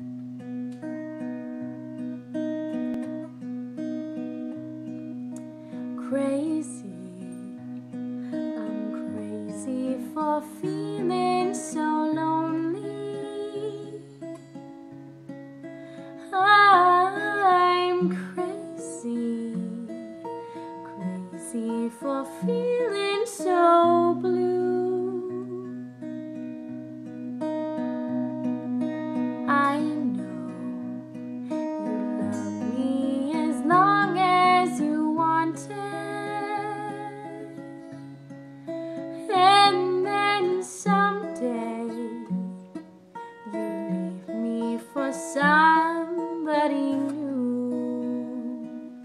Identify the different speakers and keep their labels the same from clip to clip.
Speaker 1: Crazy, I'm crazy for feeling so lonely. I'm crazy, crazy for feeling so blue. I know you love me as long as you want it. Someday you leave me for somebody new.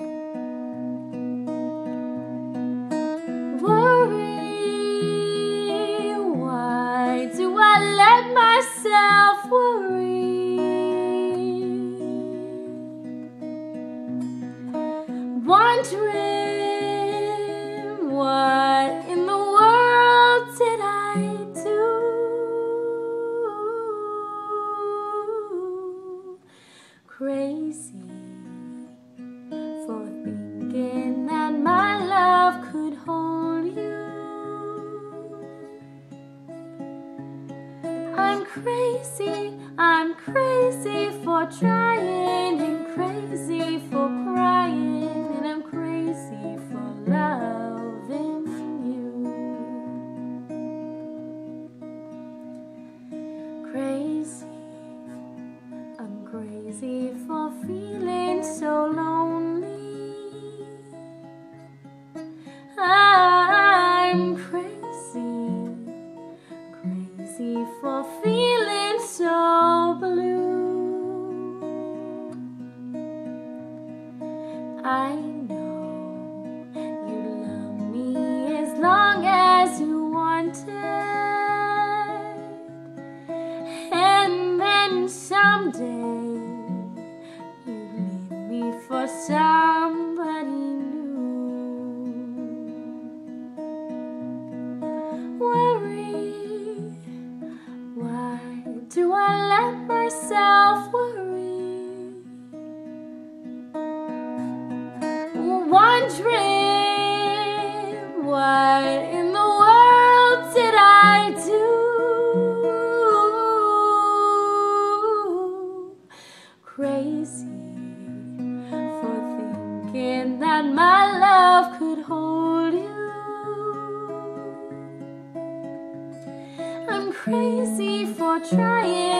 Speaker 1: Worry, why do I let myself worry? Wondering what in the world did I do? Crazy for thinking that my love could hold you. I'm crazy for trying, and crazy for crying, and I'm crazy for loving you. Crazy, I'm crazy for feeling so lonely. I'm crazy, crazy for feeling so blue. I know you love me as long as you want it. And then someday you leave me for somebody new. Worry, why do I let myself worry? Wondering what in the world did I do? Crazy for thinking that my love could hold you. I'm crazy for trying,